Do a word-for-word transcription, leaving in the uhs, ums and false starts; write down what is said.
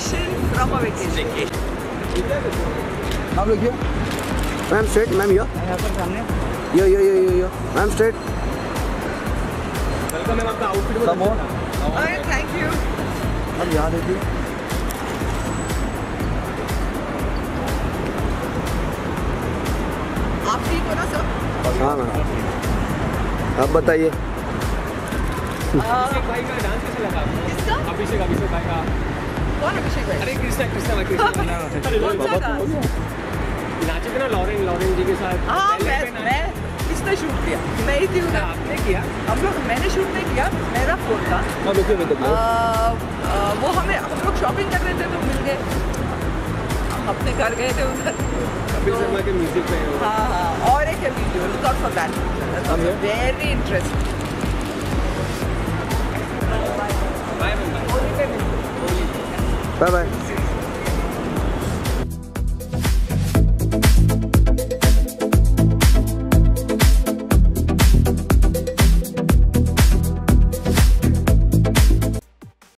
vacation from a vacation. आप लोग ma'am straight ma'am यो यहाँ पर सामने yo yo yo yo yo ma'am straight welcome ma'am आपका आउटफिट सब हो अरे थैंक यू अब यहाँ देखिए आप ठीक हो ना सर? हाँ मैम आप बताइए अभिषेक भाई का डांस कैसे लगा आपको? किसका? अभिषेक अभिषेक भाई का कौन अभिषेक भाई? अरे कृष्णा कृष्णा भाई कृष्णा कौन सा डांस? नाचे थे ना लॉरेन लॉरेन जी के साथ। हाँ मैं मैं किसने शूट किया? मैं ही थी उधर। आपने किया? हम लोग मैंने शूट नहीं किया, मेरा फोन था। वो हमें हम लोग शॉपिंग कर रहे थे तो मिल गए, अपने घर गए थे उधर। कपिल शर्मा के म्यूजिक पे। हाँ हाँ और एक video look out for that, very interesting. Bye bye bye bye